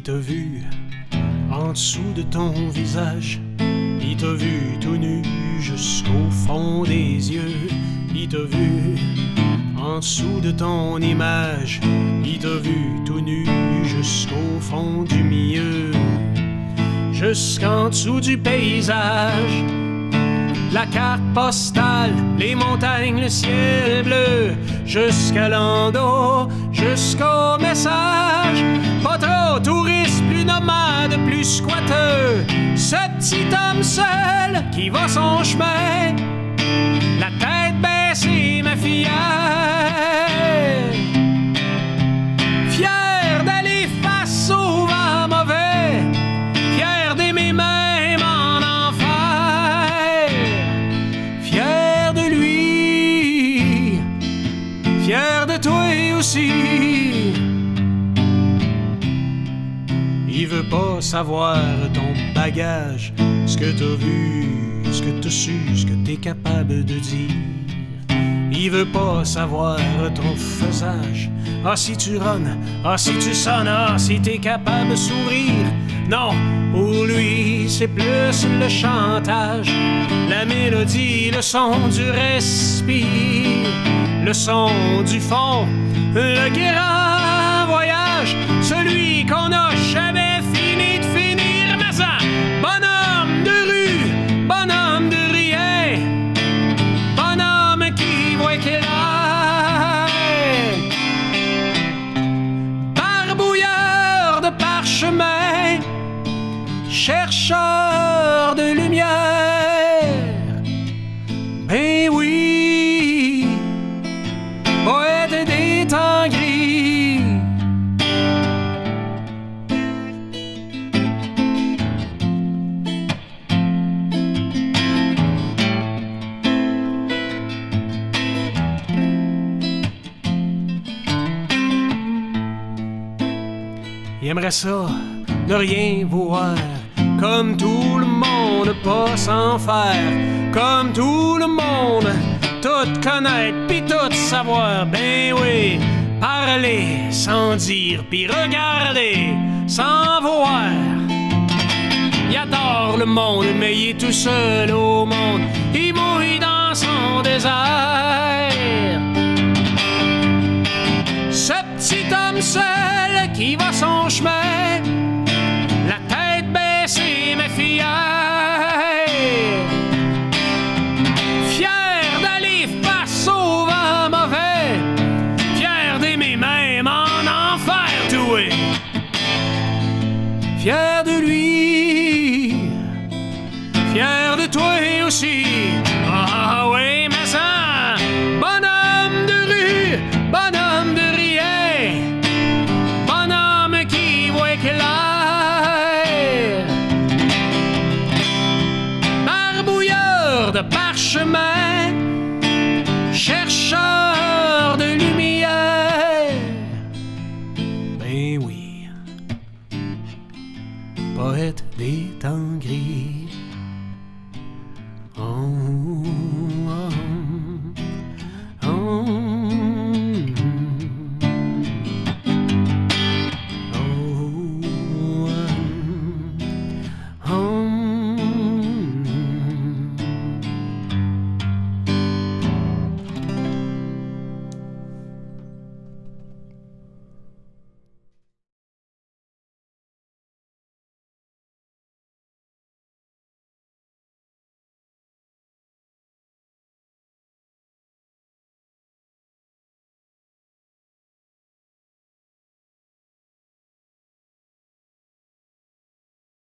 t'a vu en dessous de ton visage. Il t'a vu tout nu jusqu'au fond des yeux. Il t'a vu en dessous de ton image. Il t'a vu tout nu jusqu'au fond du milieu. Jusqu'en dessous du paysage. La carte postale, les montagnes, le ciel bleu, jusqu'à l'endo, jusqu'au message. Pas trop touriste, plus nomade, plus squatteux. Ce petit homme seul qui va son chemin, la tête baissée, ma fillette. Fier d'aller face au vent mauvais, fier d'aimer même en enfer. Fier de lui, fier de toi aussi. Il veut pas savoir ton bagage, ce que t'as vu, ce que t'as su, ce que t'es capable de dire. Il veut pas savoir ton faisage. Ah, si tu runnes, ah, si tu sonnes, ah, si t'es capable de sourire. Non, pour lui, c'est plus le chantage, la mélodie, le son du respire, le son du fond, le grand voyage, celui qu'on n'a jamais fini de finir. Mais ça, bonhomme de rue, bonhomme de rien, bonhomme qui voit qu'il aille, barbouilleur de parchemin, chercheur de lumière. Ben oui, poète des temps gris. Il aimerait ça, ne rien voir, comme tout le monde, pas s'en faire, comme tout le monde, tout connaître pis tout savoir. Ben oui, parler sans dire pis regarder sans voir. Il adore le monde, mais il est tout seul au monde, il mouille dans son désert. Ce petit homme seul qui va son